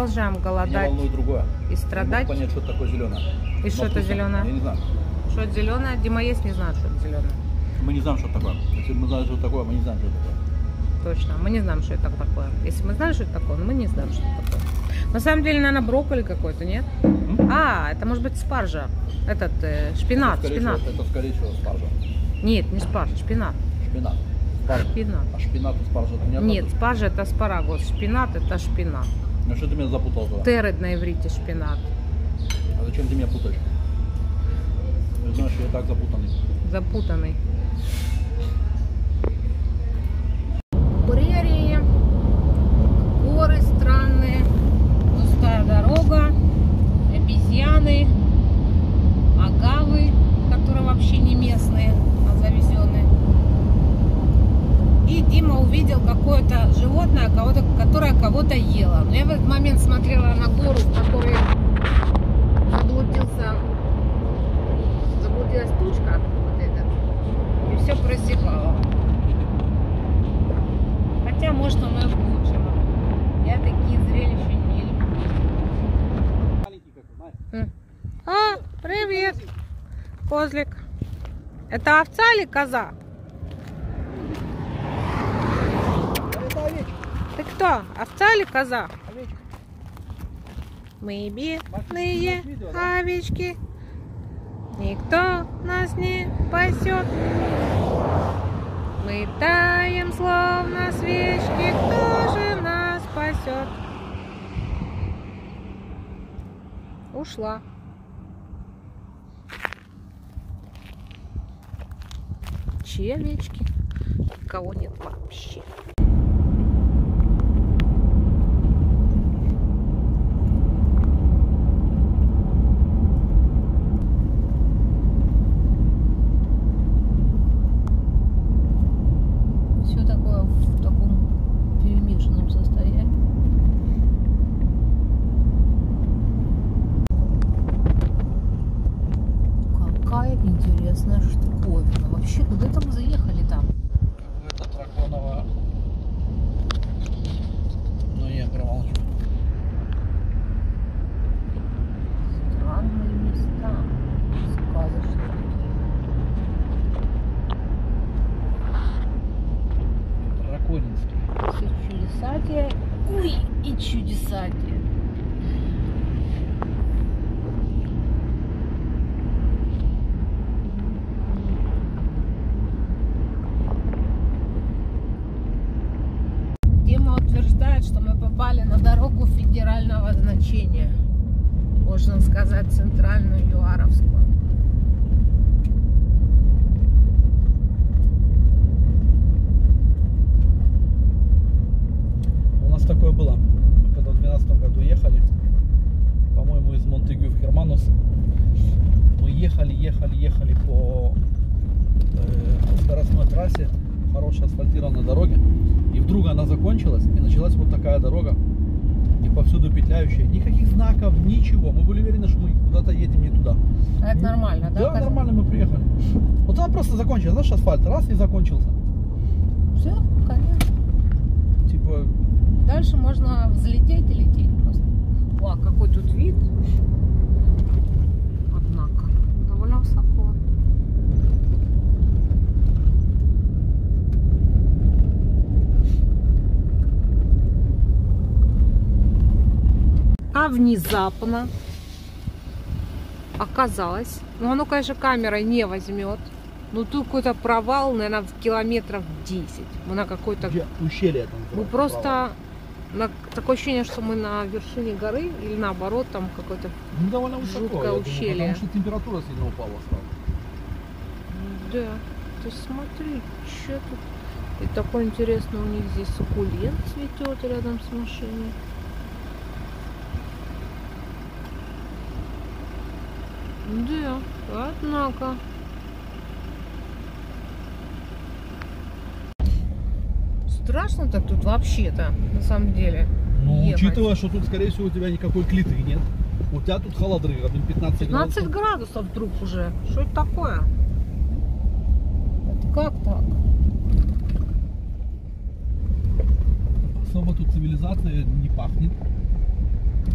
продолжаем голодать. Меня волнует другое. И страдать. Не могу понять, что это такое зеленое. И что это зеленое? Я не знаю. Что это зеленое? Дима есть не знает, что это зеленое. Мы не знаем, что это такое. Если бы мы знали, что это такое, мы не знаем, что это такое. Точно, мы не знаем, что это такое. Если мы знали, что это такое, но мы не знаем, что это такое. На самом деле, наверное, брокколи какой-то, нет? А, это может быть спаржа. Этот шпинат, шпинат. Это скорее всего спаржа. Нет, не спаржа, шпинат. Шпинат. Спаржа. Шпинат. А шпинат и спаржа это не одно? Нет, спаржа это аспарагус, шпинат это шпинат. Ну что ты меня запутал туда? Теред на иврите шпинат. А зачем ты меня путаешь? Ты знаешь, я и так запутанный. Запутанный. Прерии, горы странные, пустая дорога, обезьяны, агавы, которые вообще не местные, а завезенные. И Дима увидел какое-то животное, которое кого-то ело. Но я в этот момент смотрела на гору, в которой заблудилась тучка вот эта, и все просекало. Хотя, может, оно и к лучшему. Я такие зрелища не люблю. А, привет, козлик. Это овца или коза? Это овечка. Ты кто? Овца или коза? Овечка. Мы бедные овечки. Никто нас не пасет. Мы таем, словно свечки. Кто же нас спасет? Ушла. Чьи овечки? Кого нет вообще. Все такое в таком перемешанном состоянии. Какая интересная штуковина. Вообще, куда-то мы заехали там. Это драконовая. Но я промолчу. Странные места. Сказочные такие. Драконинский. Все чудесатие. Ой, и чудесатие. Дима утверждает, что мы попали на дорогу федерального значения. Можно сказать, центральную Юаровскую. У нас такое было. Мы когда в 2012 году ехали, по-моему, из Монтегю в Херманус, мы ехали по скоростной трассе, хорошей асфальтированной дороге, и вдруг она закончилась, и началась вот такая дорога, и повсюду петляющая, никаких знаков, ничего. Мы были уверены, что мы куда-то едем не туда. А это нормально, да? Да, нормально мы приехали. Вот она просто закончилась, знаешь, асфальт раз и закончился. Все, конечно. Типа, Дальше можно взлететь и лететь просто. О, какой тут вид. Однако, довольно высоко. А внезапно оказалось, ну оно, конечно, камерой не возьмет, но тут какой-то провал, наверное, в километров 10. Мы на какой-то... ущелье там. Мы просто... Такое ощущение, что мы на вершине горы или наоборот, там какое-то довольно высоко, жуткое ущелье. Потому что температура сильно упала стала. Да, ты смотри, что тут. И такой интересный у них здесь суккулент цветет рядом с машиной. Да, однако. Страшно так тут вообще-то, на самом деле. Ну, ехать. учитывая, что тут, скорее всего, у тебя никакой клиты нет. У тебя тут холодры, 15 15 градусов вдруг уже. Что это такое? Это как так? Особо тут цивилизация не пахнет.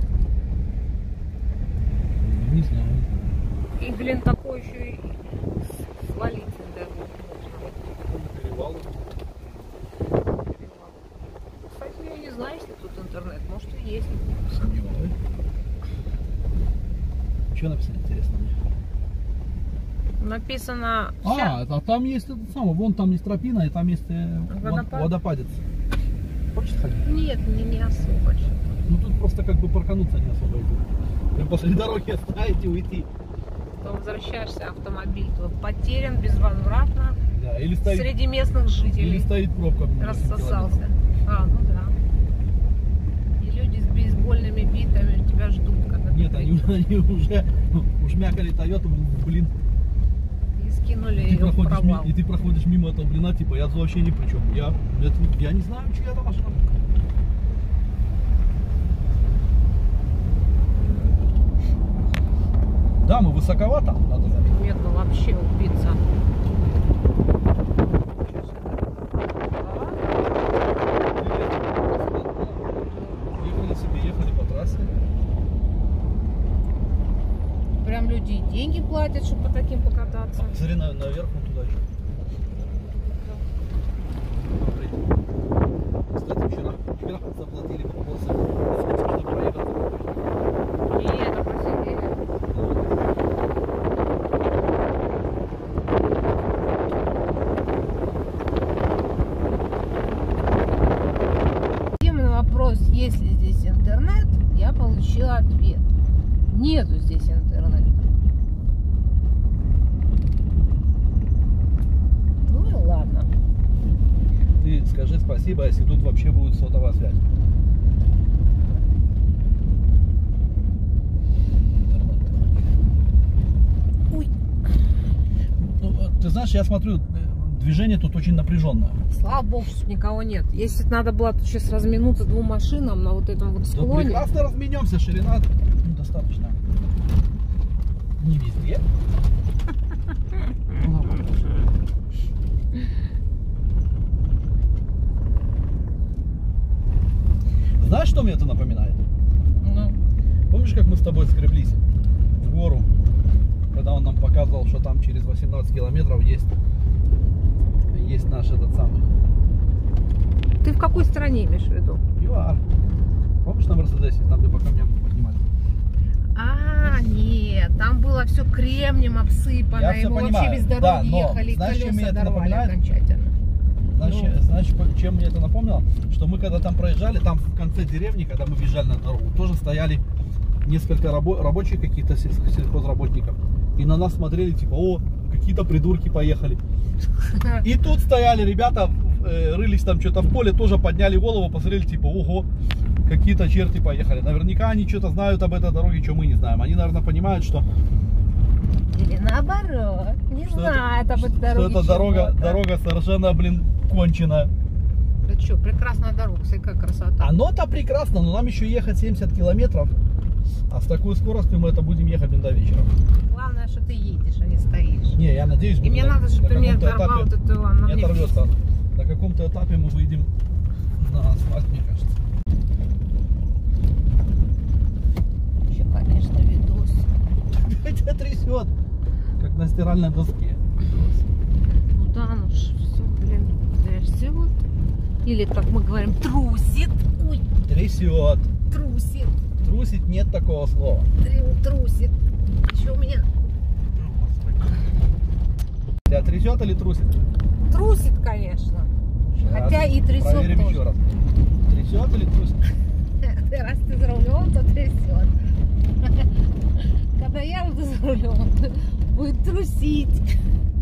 блин, такой еще и свалить даже Перевал. можно. Кстати, я не знаю, если тут интернет. Может и есть. Сомневаюсь. Что написано, интересно мне? Написано... А там есть это самое, вон там есть тропина, и там есть Водопад? водопадец. Хочешь сходить? Нет, не особо что-то. Ну тут просто как бы паркануться не особо идут. Прям после дороги оставить и уйти. Потом возвращаешься, автомобиль твой потерян безвозвратно Да, или стоит, среди местных жителей. или стоит пробка. Рассосался. Ну да. И люди с бейсбольными битами тебя ждут, когда ты Нет, они приедешь. уже ушмякали Тойоту, блин. И скинули Ты ее в проходишь, провал. и ты проходишь мимо этого блина, типа, я вообще ни при чем. Я не знаю, чья это машина. Да, мы высоковато, надо заметить. Нет, ну вообще убийца. Ехали себе, ехали по трассе. Прям люди и деньги платят, чтобы по таким покататься. Смотри, наверх, вон туда еще. Кстати, вчера заплатили по полосе. Надо проехать. И это посидели. На вопрос, есть ли здесь интернет, я получила ответ. Нету здесь интернета. Ну и ладно. Ты скажи спасибо, если тут вообще будет сотовая связь. Ой. Ну, ты знаешь, я смотрю, движение тут очень напряженное. Слава богу, что никого нет. Если надо было тут сейчас разминуться двум машинам на вот этом вот Да склоне. прекрасно разменемся, ширина достаточно. Не везде. Ну, нормально. Знаешь, что мне это напоминает? Ну, Помнишь, как мы с тобой скреблись в гору, когда он нам показывал, что там через 18 километров есть наш этот самый ты в какой стране имеешь в виду? ЮАР. Помнишь на Мерседесе, там где по камням поднимали? Нет, там было все кремнем обсыпано, Я и все мы понимаю, вообще без дороги да, но ехали, знаешь, чем мне колеса это дорвали напоминает? окончательно. Знаешь, чем мне это напомнило? Что мы когда там проезжали, там в конце деревни, когда мы въезжали на дорогу, тоже стояли несколько рабочих каких-то сельхозработников. И на нас смотрели, типа, о, какие-то придурки поехали. И тут стояли ребята, рылись там что-то в поле, тоже подняли голову, посмотрели, типа, ого, какие-то черти поехали. Наверняка они что-то знают об этой дороге, что мы не знаем. Они, наверное, понимают, что Или наоборот, не Что знает об этой что дороге. эта чего-то. дорога совершенно, блин, конченая. Да что, прекрасная дорога, смотри, какая красота. Оно-то прекрасно, но нам еще ехать 70 километров. А с такой скоростью мы это будем ехать до вечера. Главное, что ты едешь, а не стоишь. Не, я надеюсь, И мне надо, чтобы ты мне оторвал вот эту, на не мне оторвется. На каком-то этапе мы выйдем на асфальт, мне кажется. еще, конечно, видос. Тебя трясет, как на стиральной доске. Ну да, ну все, блин, трясет. Или, как мы говорим, трусит. Ой, Трясет. трусит. Трусить нет такого слова. Трусит. Еще у меня Тебя трясет или трусит? трусит, конечно. Сейчас Хотя и трясет проверим тоже. еще раз. Трясет или трусит? Раз ты за рулем, то трясет. Когда я буду за рулем, будет трусить.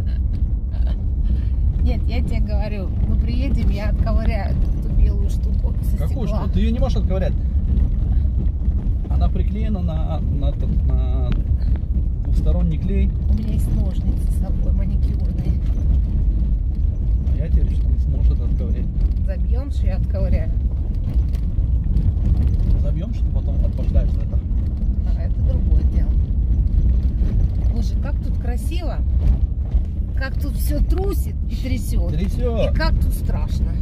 Нет, я тебе говорю, мы приедем, я отковыряю эту белую штуку со Какую стекла. штуку? Ты ее не можешь отковырять. Она приклеена на двухсторонний клей. У меня есть ножницы с собой, маникюрные. А я теперь что не сможешь это отковырять. Забьем, что я отковыряю. Забьем, что потом отпошляешься это. А это другое дело. Боже, как тут красиво. Как тут все трусит и трясет. И Трясет. как тут страшно.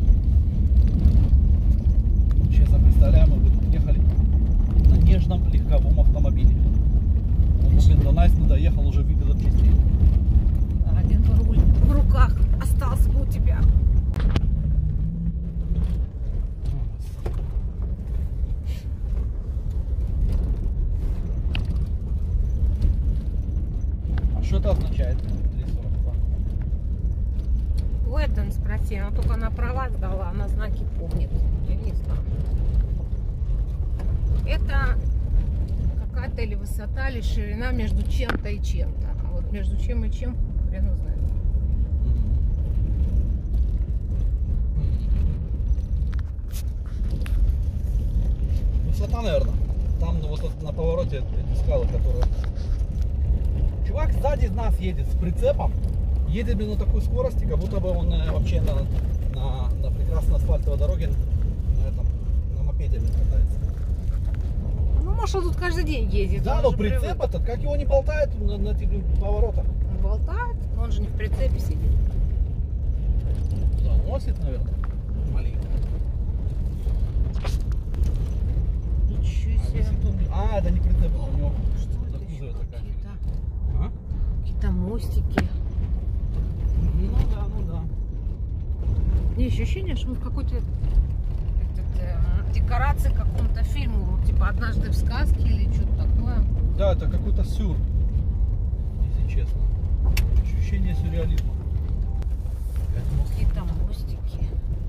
Сейчас я представляю, мы бы ехали на нежном, легком означает 3,42. У Эден спроси, она только на права сдала, она знаки помнит. Я не знаю. Это какая-то или высота, или ширина между чем-то и чем-то. А вот между чем и чем, хрен его знает. Высота, наверное. Там вот на повороте эти скалы, которые... Чувак сзади нас едет с прицепом. Едет, блин, на такой скорости, как будто бы он вообще на прекрасной асфальтовой дороге на мопеде катается. Ну, может, он тут каждый день ездит. Да, но прицеп этот, как его не болтает на этих поворотах. Он болтает, но он же не в прицепе сидит. Заносит, наверное, маленько. Ничего себе. А, это не прицеп, у него Что это еще? Какие-то мостики. Ну да. Не, ощущение, что мы в какой-то декорации к какому-то фильму, типа «Однажды в сказке» или что-то такое. Да, это какой-то сюр, если честно. Ощущение сюрреализма. Какие-то мостики.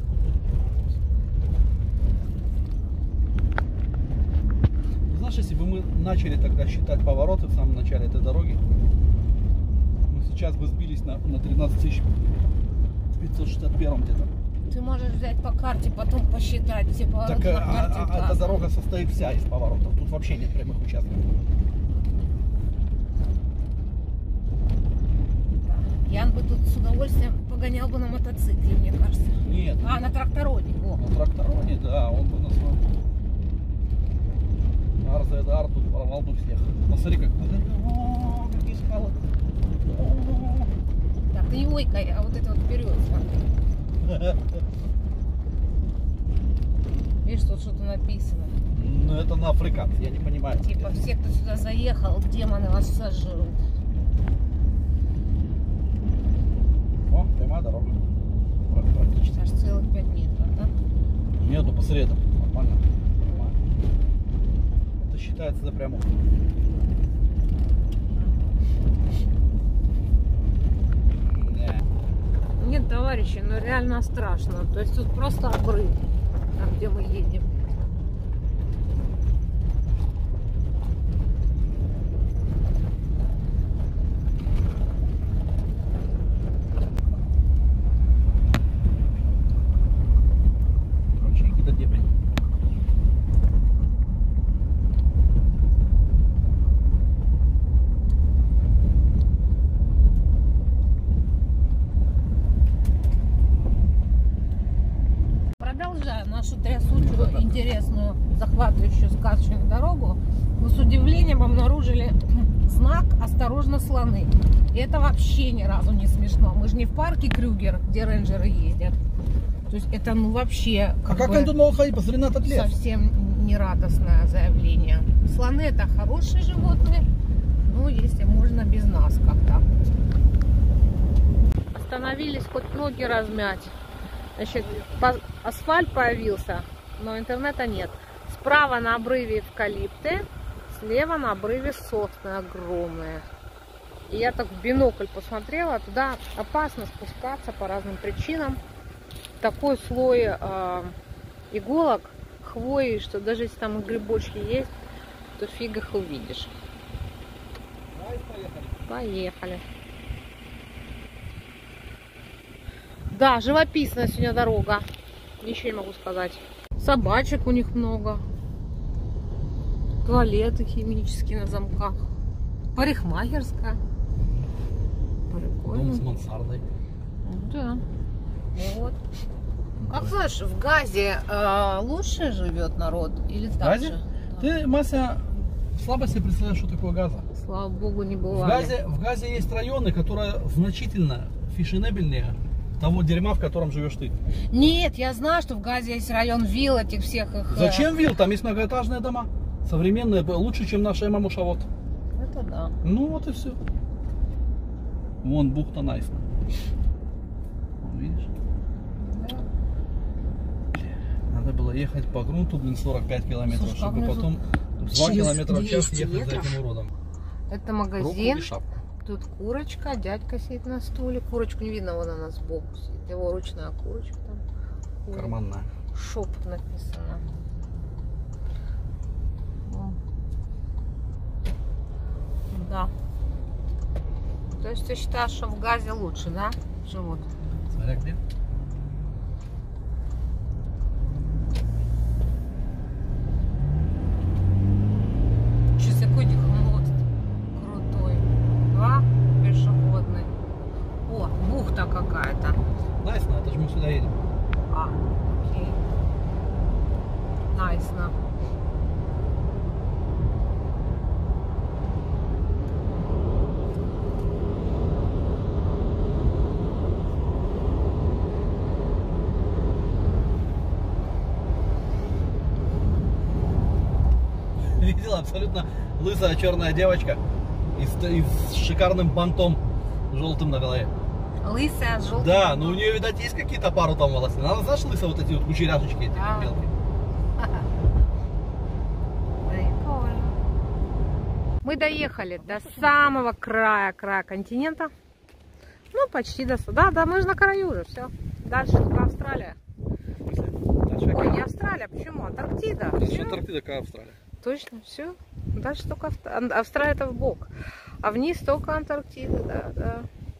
Знаешь, если бы мы начали тогда считать повороты в самом начале этой дороги, мы сейчас бы сбились на 13 561 где-то. Ты можешь взять по карте, потом посчитать все повороты Так, на карте. эта дорога состоит вся из поворотов. Тут вообще нет прямых участков. Ян бы тут с удовольствием погонял бы на мотоцикле, мне кажется. Нет. А, на трактороне. О. На трактороне, да, он бы на своем Арзедар тут порвал бы всех. Посмотри, о, какие скалы. Так, ты не ойкай, а вот это вот вперед смотри. Видишь, тут что-то написано. Ну это на африканцев, я не понимаю. Типа все, кто сюда заехал, демоны вас сожрут. О, прямая дорога. Практически. Аж целых 5 метров, да? Нет, ну посмотри, это нормально. Это считается за прямую. Нет, товарищи, ну реально страшно. То есть тут просто обрыв, там где мы едем. Короче, какие-то дебри. Продолжая нашу трясучую, интересную, захватывающую, сказочную дорогу, мы с удивлением обнаружили знак «Осторожно, слоны». И это вообще ни разу не смешно. Мы же не в парке Крюгер, где рейнджеры ездят. То есть это ну вообще... А как они тут могут ходить? Посмотри на этот лес. Совсем нерадостное заявление. Слоны — это хорошие животные, ну если можно без нас как-то. Остановились хоть ноги размять. Значит, асфальт появился, но интернета нет. Справа на обрыве эвкалипты, слева на обрыве сосны огромные. И я так в бинокль посмотрела, туда опасно спускаться по разным причинам. Такой слой иголок, хвои, что даже если там и грибочки есть, то фиг их увидишь. Поехали. Да, живописная сегодня дорога. Ничего не могу сказать. Собачек у них много. Туалеты химические на замках. Парикмахерская. Прикольно. Дом с мансардой. Да. Вот. Как слышишь, в Газе лучше живет народ или так Газе? же? Ты, Мася, слабо себе представляешь, что такое Газа. Слава богу, не бывали. В Газе есть районы, которые значительно фешенебельнее того дерьма, в котором живешь ты. Нет, я знаю, что в Газе есть район вилл этих всех их. Зачем вилл? Там есть многоэтажные дома. Современные, лучше, чем наша Мамушавод. Это да. Ну вот и все. Вон бухта Найсна. Видишь? Да. Надо было ехать по грунту, блин, 45 километров, Слушай, чтобы как потом 2 через километра в час 200 ехать за метров? этим уродом. Это Руку магазин. или шапку? Тут курочка, дядька сидит на стуле. Курочку не видно, вон она сбоку сидит. Его ручная курочка там. Карманная. Шоп написано. Да. То есть ты считаешь, что в газе лучше, да, живут? Смотря где. Сейчас какой мост крутой. Два пешеходный. О, бухта какая-то. Найсно, это же мы сюда едем. А, окей. Найсно. Видела абсолютно лысая черная девочка и с шикарным бантом желтым на голове. Лысая, с желтым. Да, но у нее, видать, есть какие-то пару там волосы. Она, знаешь, лысая вот эти вот кучеряшечки эти белки. Прикольно. Мы доехали до самого края континента. Ну, почти до... Да, мы же на краю уже, все. Дальше только Австралия. Ой, не Австралия, почему? Антарктида. Дальше Антарктида, какая Австралия? Точно, все. Дальше только Австралия это вбок. А вниз только Антарктида, да.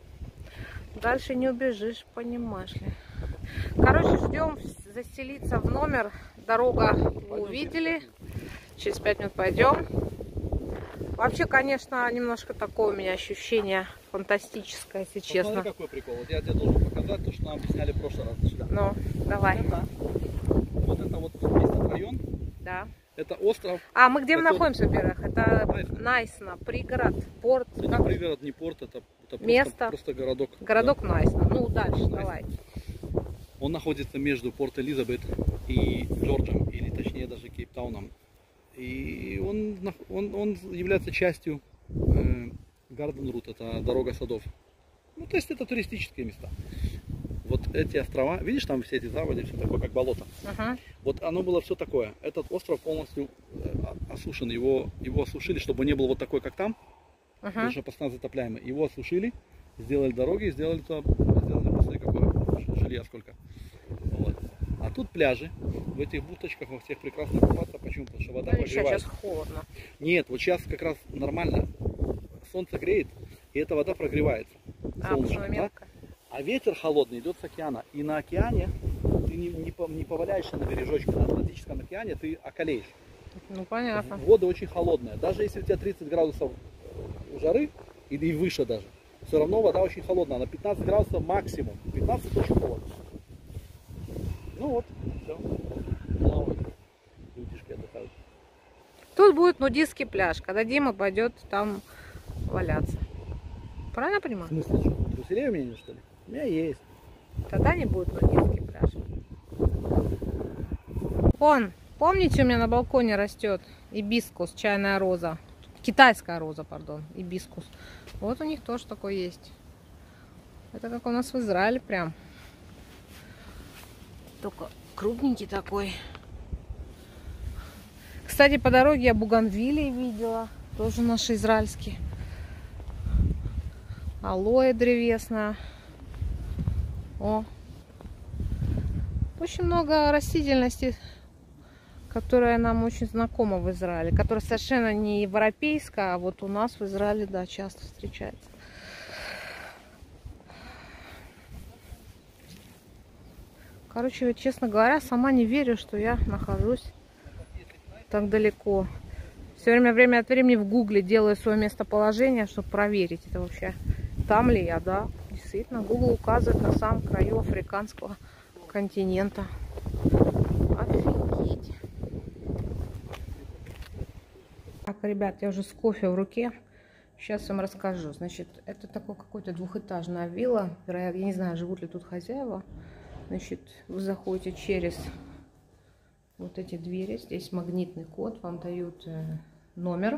Дальше не убежишь, понимаешь ли. Короче, ждем заселиться в номер. Дорога вы увидели. Через 5 минут пойдем. Вообще, конечно, немножко такое у меня ощущение фантастическое, если честно. Смотри, какой прикол. Вот я тебе должен показать то, что нам объясняли в прошлый раз. Сюда. Ну, давай. Вот это вот весь этот район. Да. Это остров. А мы где мы находимся, во-первых? Это Найсно, пригород, порт. Это не пригород, не порт, это место. Просто городок. Городок, да. Найсно. Ну, дальше, Найсно. давай. Он находится между Порт-Элизабет и Джорджем, или точнее даже Кейптауном. И он является частью Гарден-Рут, это дорога садов. Ну, то есть это туристические места. Вот эти острова, видишь, там все эти заводи, все такое, как болото. Вот оно было все такое. Этот остров полностью осушен. Его осушили, чтобы не был вот такой, как там. Потому что постоянно затопляемый. Его осушили, сделали дороги, сделали после какое жилья сколько. Вот. А тут пляжи. В этих бухточках во всех прекрасно купаться. Почему? Потому что вода прогревает. Сейчас холодно. Нет, вот сейчас как раз нормально. Солнце греет, и эта вода прогревается. Солнышко, да? А ветер холодный идет с океана. И на океане ты не поваляешься на бережочке. На Атлантическом океане ты околеешь. Ну, понятно. Вода очень холодная. Даже если у тебя 30 градусов жары, или выше даже, все равно вода очень холодная. На 15 градусов максимум. 15 очень холодно. Ну вот, все. Плавают. Людишки отдыхают. Тут будет нудистский пляж, когда Дима пойдет там валяться. Правильно я понимаю? В смысле, что? Труселей у меня нет, что ли? У меня есть. Тогда не будет нудистский пляж. Вон, помните, у меня на балконе растет ибискус, чайная роза. Китайская роза, пардон, ибискус. Вот у них тоже такой есть. Это как у нас в Израиле прям. Только крупненький такой. Кстати, по дороге я бугенвиллии видела. Тоже наши израильские. Алоэ древесная. О. Очень много растительности, которая нам очень знакома в Израиле. Которая совершенно не европейская, а вот у нас в Израиле, да, часто встречается. Короче, честно говоря, сама не верю, что я нахожусь так далеко. Все время от времени в гугле делаю свое местоположение, чтобы проверить, это вообще там ли я, да. Действительно, Google указывает на самом краю африканского континента. Офигеть. Так, ребят, я уже с кофе в руке. Сейчас вам расскажу. Значит, это такой какой-то двухэтажная вилла. Вероятно, я не знаю, живут ли тут хозяева. Значит, вы заходите через вот эти двери. Здесь магнитный код. Вам дают номер.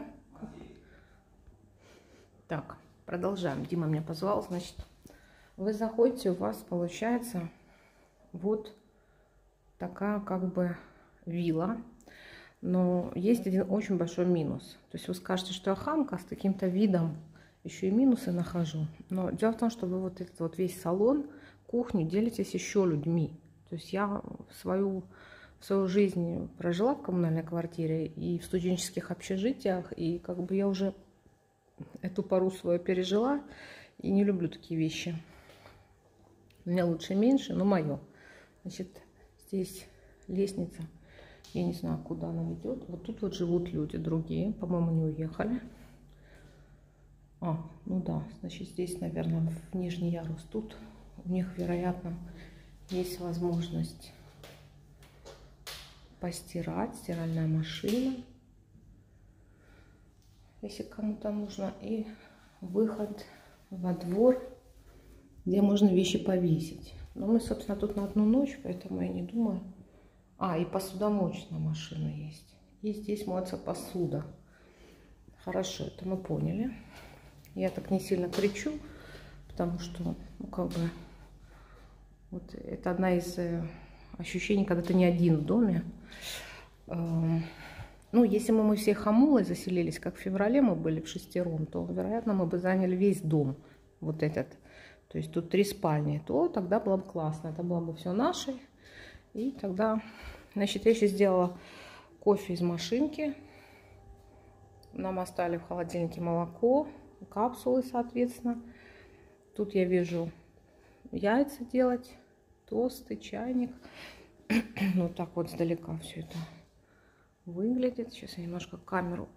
Так, продолжаем. Дима меня позвал. Значит, вы заходите, у вас получается вот такая как бы вилла. Но есть один очень большой минус. То есть вы скажете, что я хамка с таким-то видом еще и минусы нахожу. Но дело в том, что вы вот этот вот весь салон, кухню делитесь еще людьми. То есть я свою жизнь прожила в коммунальной квартире и в студенческих общежитиях, и как бы я уже эту пару свою пережила, и не люблю такие вещи. У меня лучше меньше, но мое. Значит, здесь лестница, я не знаю, куда она ведет. Вот тут вот живут люди другие, по-моему, не уехали. Ну да, значит, здесь, наверное, в нижний ярус. Тут у них, вероятно, есть возможность постирать, стиральная машина, если кому-то нужно, и выход во двор, где можно вещи повесить. Но мы, собственно, тут на одну ночь, поэтому я не думаю. И посудомоечная машина есть. И здесь моется посуда. Хорошо, это мы поняли. Я так не сильно кричу, потому что, ну, как бы, вот это одна из ощущений, когда ты не один в доме. Ну, если мы все хамулой заселились, как в феврале мы были в шестером, то, вероятно, мы бы заняли весь дом, вот этот. То есть тут 3 спальни, то тогда было бы классно. Это было бы все наше. И тогда, значит, я еще сделала кофе из машинки. Нам оставили в холодильнике молоко, капсулы, соответственно. Тут я вижу яйца делать, тосты, чайник. Вот так вот сдалека все это выглядит. Сейчас я немножко камеру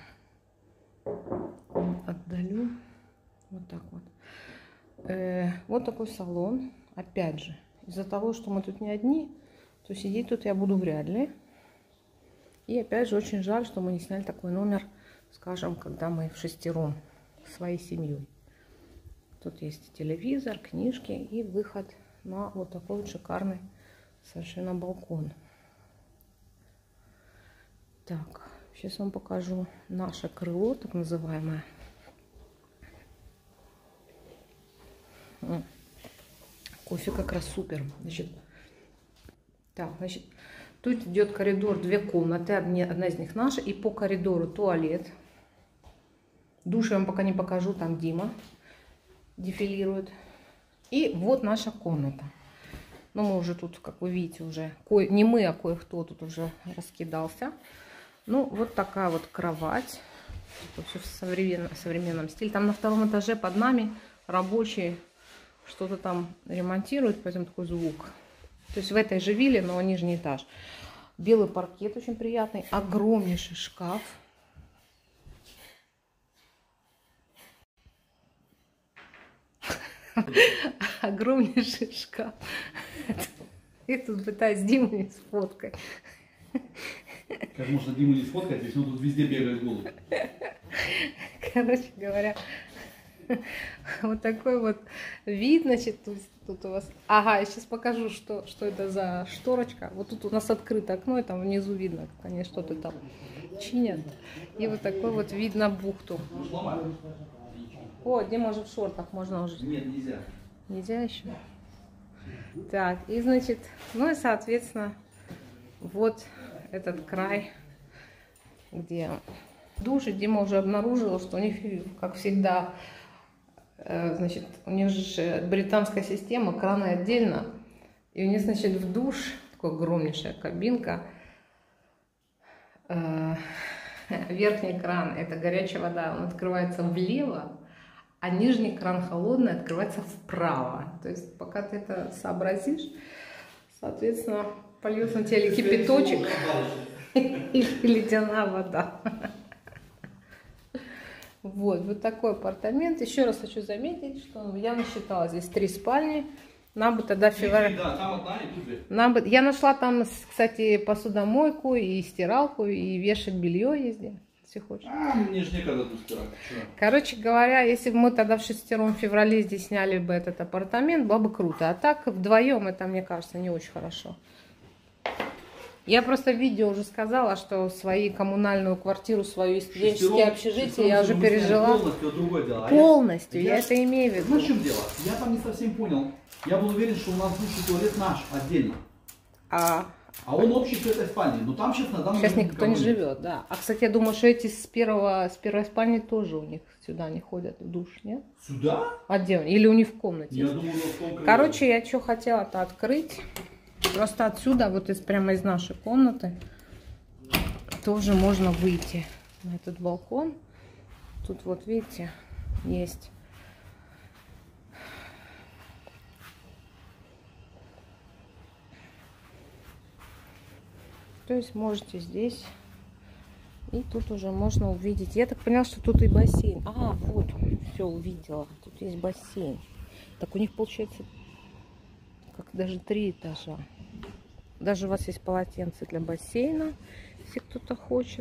отдалю. Вот так вот. Вот такой салон. Опять же, из-за того, что мы тут не одни, то сидеть тут я буду вряд ли. И опять же, очень жаль, что мы не сняли такой номер, скажем, когда мы в шестером своей семьей. Тут есть телевизор, книжки и выход на вот такой вот шикарный совершенно балкон. Так, сейчас вам покажу наше крыло, так называемое. Кофе как раз супер. Значит, тут идет коридор, 2 комнаты, одна из них наша, и по коридору туалет. Душ я вам пока не покажу, там Дима дефилирует. И вот наша комната. Ну, мы уже тут, как вы видите, уже не мы, а кое-кто тут уже раскидался. Ну, вот такая вот кровать. Все в современном стиле. Там на 2-м этаже под нами рабочие что-то там ремонтируют, поэтому такой звук. То есть в этой же вилле, но нижний этаж. Белый паркет очень приятный. Огромнейший шкаф. Огромнейший шкаф. Я тут пытаюсь Диму не сфоткать. Как можно Диму не сфоткать, если он тут везде бегает голубь? Короче говоря, вот такой вот вид, значит, тут у вас. Ага, я сейчас покажу, что это за шторочка. Вот тут у нас открыто окно, и там внизу видно, как они что-то там чинят. И вот такой вот вид на бухту. О, Дима уже в шортах, можно уже. Нет, нельзя. Нельзя еще? Так, и значит, ну и соответственно, вот этот край, где души. Дима уже обнаружила, что у них, как всегда, значит, у них же британская система, краны отдельно. И у них, значит, в душ, такая огромнейшая кабинка. Верхний кран, это горячая вода, он открывается влево, а нижний кран холодный открывается вправо. То есть, пока ты это сообразишь, соответственно, польется на тебя кипяточек и ледяная вода. Вот такой апартамент. Еще раз хочу заметить, что я насчитала здесь 3 спальни. Нам бы тогда в феврале... Да, там одна и тут 2. Я нашла там, кстати, посудомойку и стиралку, и вешать белье ездили, если хочешь. Мне же некогда тут стирать. Короче говоря, если бы мы тогда в шестером в феврале здесь сняли бы этот апартамент, было бы круто. А так вдвоем это, мне кажется, не очень хорошо. Я просто в видео уже сказала, что свою коммунальную квартиру, свою студенческое общежитие я уже пережила. Полностью, я это имею в виду. Ну, в чем дело? Я там не совсем понял. Я был уверен, что у нас душ и туалет наш отдельно. А А он общий с этой спальней. Но там сейчас на данный Сейчас момент никто не живет, да. А, кстати, я думаю, что эти с первой спальни тоже у них сюда не ходят в душ, нет? Сюда? Отдельно. Или у них в комнате? Я думаю, в том крыле. Короче, я что хотела-то открыть. Просто отсюда, вот прямо из нашей комнаты, тоже можно выйти на этот балкон. Тут вот, видите, есть. То есть можете здесь. И тут уже можно увидеть. Я так поняла, что тут и бассейн. А, вот, все увидела. Тут есть бассейн. Так у них получается как даже 3 этажа. Даже у вас есть полотенце для бассейна, если кто-то хочет.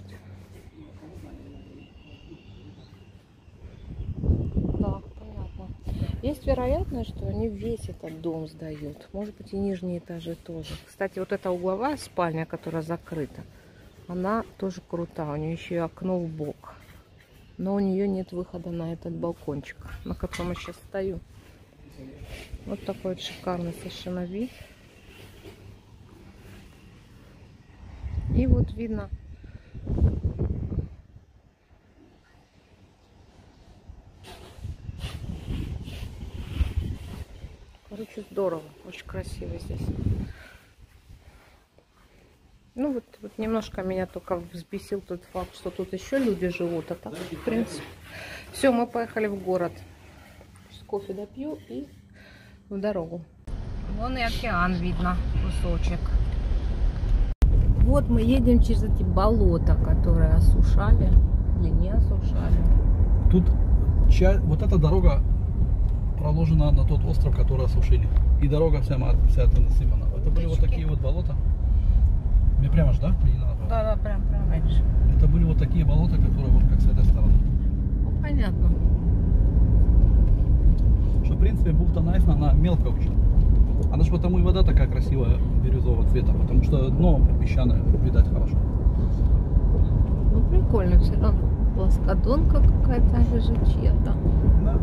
Да, понятно. Есть вероятность, что они весь этот дом сдают. Может быть, и нижние этажи тоже. Кстати, вот эта угловая спальня, которая закрыта, она тоже крутая. У нее еще и окно в бок. Но у нее нет выхода на этот балкончик, на котором я сейчас стою. Вот такой вот шикарный совершенно вид. И вот видно. Короче, здорово. Очень красиво здесь. Ну вот немножко меня только взбесил тот факт, что тут еще люди живут. А так, в принципе. Все, мы поехали в город. Сейчас кофе допью и в дорогу. Вон и океан видно, кусочек. Вот мы едем через эти болота, которые осушали или не осушали. Тут вот эта дорога проложена на тот остров, который осушили. И дорога вся это насыпана. Это были вот такие вот болота. Мне прямо же, да? Да, прям раньше. Это были вот такие болота, которые вот как с этой стороны. Ну, понятно. Что, в принципе, бухта Найсна, она мелкая очень. Она же потому и вода такая красивая, бирюзового цвета, потому что дно песчаное, видать хорошо. Ну, прикольно все равно. Плоскодонка какая-то лежит чья-то. Да.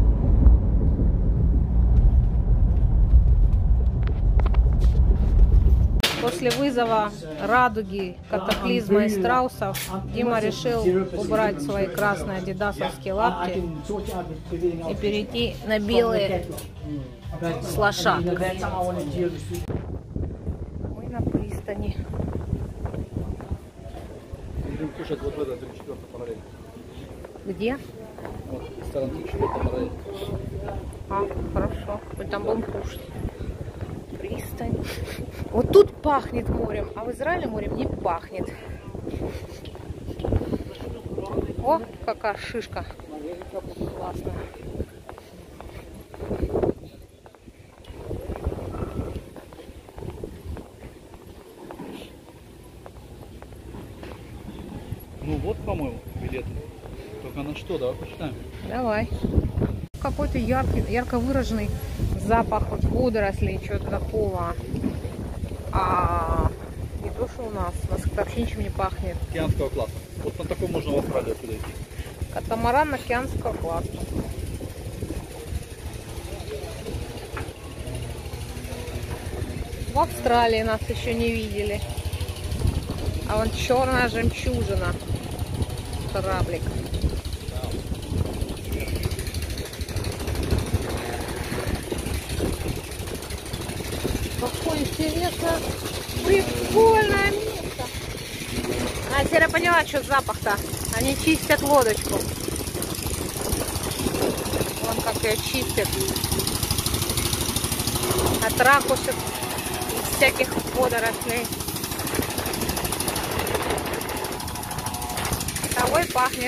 После вызова радуги, катаклизма и страусов, Дима решил убрать свои красные адидасовские лапти и перейти на белые с лошадкой. Мы на пристани. Будем кушать вот в этой 34-й параллели. Где? Вот, сторона 34-й параллели. А, хорошо. Мы там будем кушать. Пристань. Вот тут пахнет морем, а в Израиле морем не пахнет. О, какая шишка. Классная. Ну вот, по-моему, билеты. Только на что, давай посчитаем. Давай. Какой-то ярко выраженный запах вот водорослей, чего-то такого. А не то, что у нас вообще ничем не пахнет. Океанского класса. Вот на таком можно в Австралию отсюда идти. Катамаран океанского класса. В Австралии нас еще не видели. А вон черная жемчужина. Кораблик. Какое интересное, прикольное место. А теперь я поняла, что запах-то. Они чистят лодочку. Вон как ее чистят. От ракушек и всяких водорослей. Того и пахнет.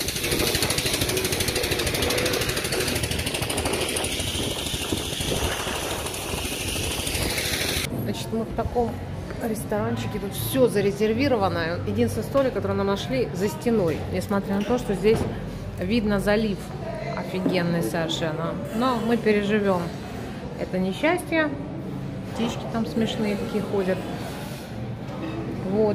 Значит, мы в таком ресторанчике, тут все зарезервировано. Единственный столик, который нам нашли, за стеной. Несмотря на то, что здесь видно залив. Офигенный совершенно. Но мы переживем это несчастье. Птички там смешные такие ходят. Вот.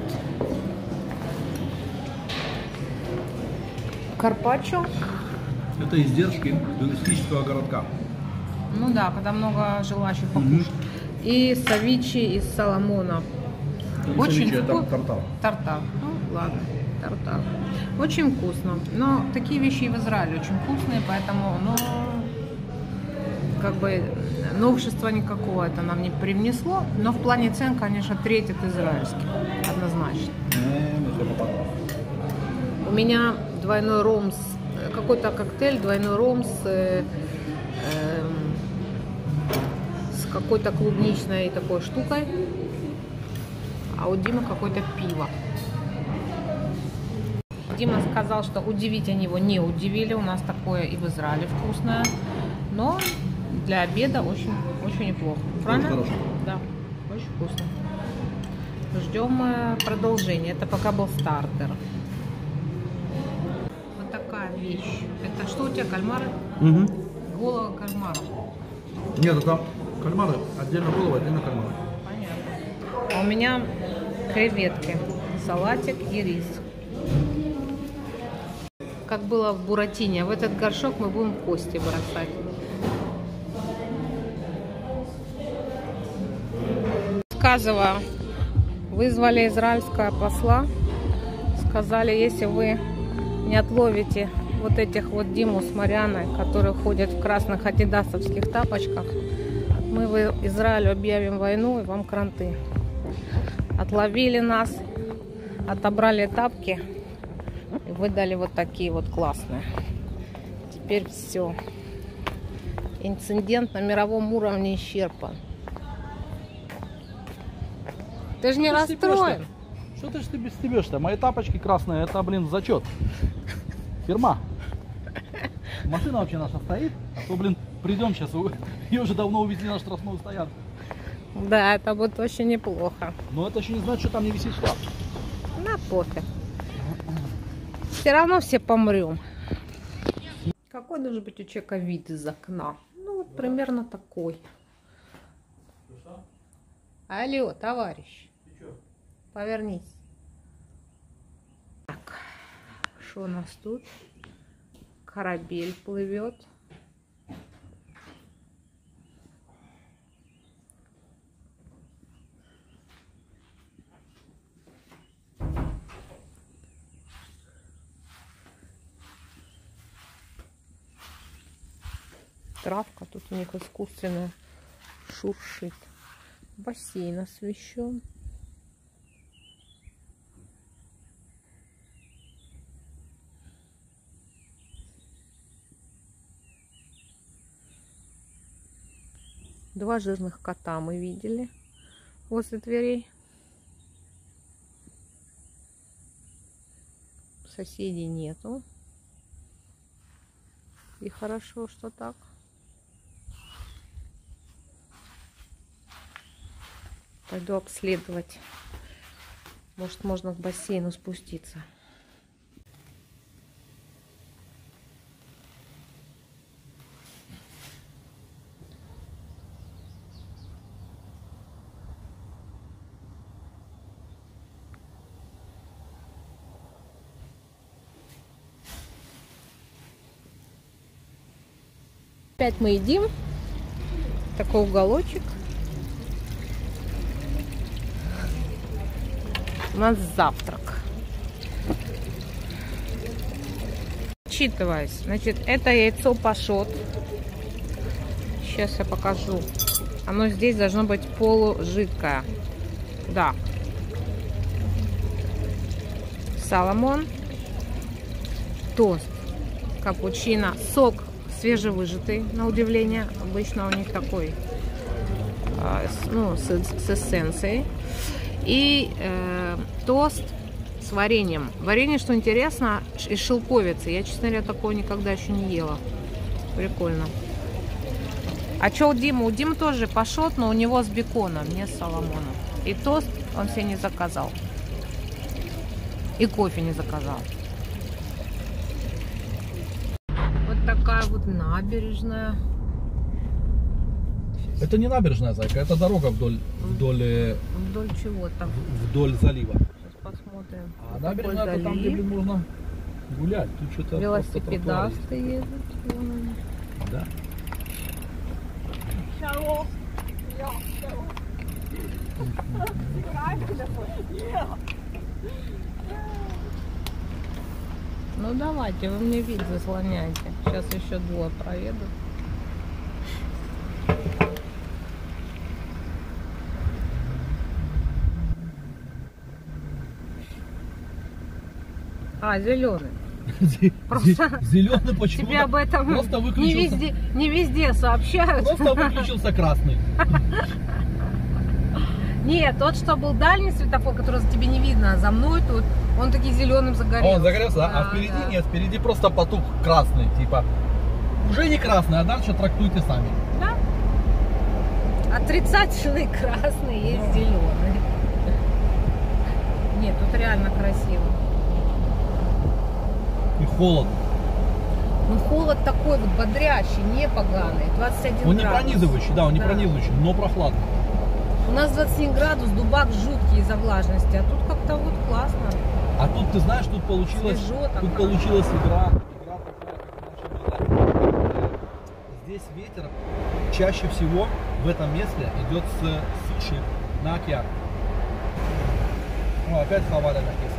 Карпаччо. Это издержки туристического городка. Ну да, когда много желающих покушать. И савичи из саламона. Очень это вкусно. тартар. Тартар. Ну, ладно, тартар. Очень вкусно. Но такие вещи и в Израиле очень вкусные, поэтому, ну, как бы новшества никакого это нам не привнесло. Но в плане цен, конечно, треть от израильских. Однозначно. У меня двойной ром с... Какой-то коктейль, двойной ром с какой-то клубничной такой штукой. А у Димы какое-то пиво. Дима сказал, что удивить они его не удивили. У нас такое и в Израиле вкусное. Но для обеда очень, очень неплохо. Правильно? Очень хорошо. Да, очень вкусно. Ждем продолжения. Это пока был стартер. Вот такая вещь. Это что у тебя, кальмары? Угу. Голова кальмара. Нет, это кальмары. Отдельно голова, отдельно кальмары. Понятно. А у меня креветки, салатик и рис. Как было в Буратине. В этот горшок мы будем кости бросать. Рассказываю. Вызвали израильского посла. Сказали, если вы не отловите вот этих вот Диму с Марианой, которые ходят в красных адидасовских тапочках, мы в Израилю объявим войну и вам кранты. Отловили нас, отобрали тапки и выдали вот такие вот классные. Теперь все. Инцидент на мировом уровне исчерпан. Ты же не расстроен. Что ты стебешь-то? Мои тапочки красные, это, блин, зачет. Фирма. Машина вообще наша стоит, а то, блин, придем сейчас, ее уже давно увезли на штрафную стоянку. Да, это будет очень неплохо. Но это еще не значит, что там не висит штраф. На пофиг. Все равно все помрем. Какой должен быть у человека вид из окна? Ну, вот примерно такой. Алло, товарищ. Повернись. Так, что у нас тут? Корабель плывет. Травка тут у них искусственная шуршит. Бассейн освещен. Два жирных кота мы видели возле дверей. Соседей нету. И хорошо, что так. Пойду обследовать. Может, можно к бассейну спуститься. Опять мы едим. Такой уголочек. У нас завтрак. Отчитываюсь. Значит, это яйцо пашот. Сейчас я покажу. Оно здесь должно быть полужидкое. Да. Соломон. Тост. Капучино. Сок свежевыжатый, на удивление. Обычно у них такой, ну, с эссенцией. И тост с вареньем. Варенье, что интересно, из шелковицы. Я, честно говоря, такого никогда еще не ела. Прикольно. А что у Димы? У Димы тоже пашот, но у него с беконом, не с соломоном. И тост он себе не заказал. И кофе не заказал. Вот такая вот набережная. Это не набережная, зайка, это дорога вдоль чего-то. вдоль залива. Сейчас посмотрим. А набережная это там, где, блин, можно гулять. Тут что-то велосипедисты ездят. Да. Ну давайте, вы мне вид заслоняйте. Сейчас еще двое проедут. А, зеленый. Просто Зеленый почему? тебе об этом Просто выключился. не везде сообщают. Просто выключился красный. Нет, тот, что был дальний светофор, который тебе не видно, а за мной тут, он таки зеленым загорелся. Он загорелся, да? А впереди да. нет, впереди просто потух красный, типа. Уже не красный, а дальше трактуйте сами. Да. Отрицательный красный, есть зеленый. Нет, тут реально красиво. И холодно. Ну холод такой вот бодрящий, не поганый, 21 Он не градус. пронизывающий, да, он не Да. пронизывающий, но прохладный. У нас 21 градус, дубак жуткий из-за влажности, а тут как-то вот классно. А тут, ты знаешь, тут получилось, Свежо так, тут да. получилась игра такая, как раньше. Здесь ветер чаще всего в этом месте идет с суши на океан. О, опять Хаваля написано.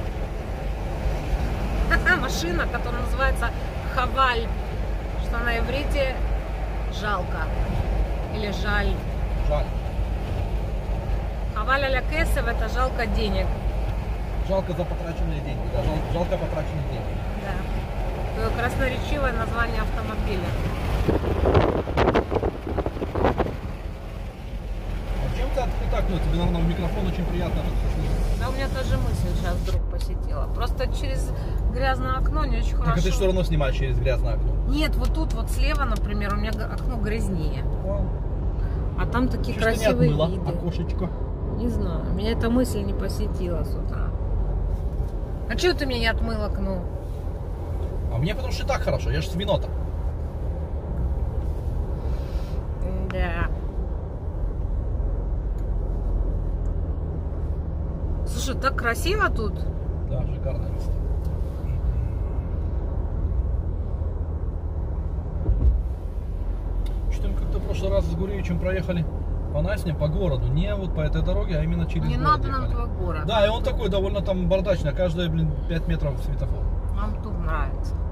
Машина, которая называется Хаваль, что на иврите жалко или жаль. Жаль. Хаваль аля кесев — это жалко денег. Жалко за потраченные деньги, да, жалко потраченные деньги. Да. Такое красноречивое название автомобиля. А чем ты открыт окно? Тебе, наверное, в микрофон очень приятно слышать. Да, у меня тоже мысль сейчас вдруг посетила. Просто через грязное окно не очень Так хорошо. а ты все равно снимаешь через грязное окно. Нет, вот тут вот слева, например, у меня окно грязнее. А там такие Чего ж ты не красивые отмыла виды. окошечко? Не знаю, меня эта мысль не посетила с утра. А чего ты меня не отмыл окно? А мне потому что и так хорошо, я же свинота. Да. Слушай, так красиво тут. Да, шикарное место. Что-то мы как-то в прошлый раз с Гуревичем проехали по Насне, по городу. Не вот по этой дороге, а именно через Не город надо нам ехали. твой город. Да, и он такой довольно там бардачный, каждые, 5 метров светофор. Нам тут нравится.